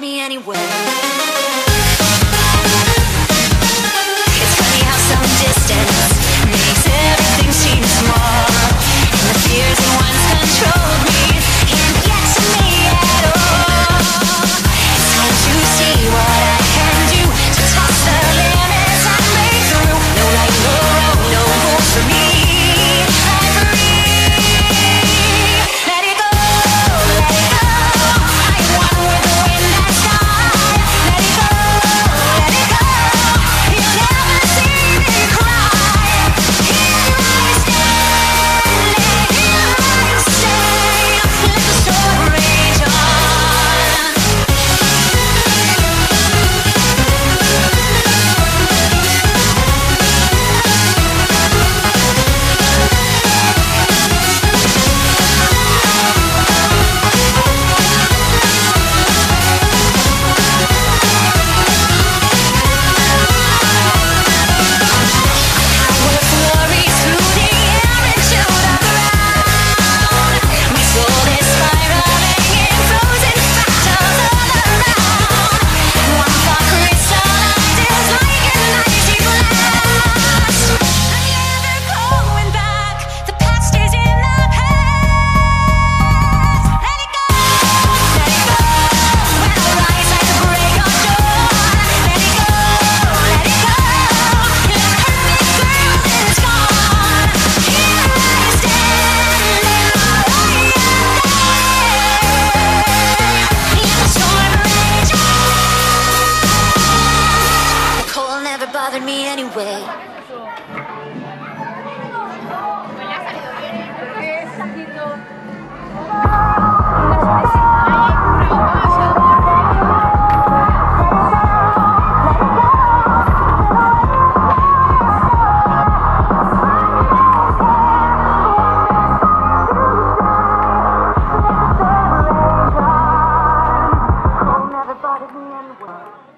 me anyway. It's funny how some distance makes everything seem small, and the fears that once controlled me can't get to me at all. It's time to see what I can do to toss the limits and break through. No right, no road, no rules for me. I'm free. Let it go, let it go. I am one with the wind and sky. Let it go, let it go. You'll never see me cry. Here I stand, here I stay. Let the storm rage on. Bothered me anyway. Never bothered me anyway.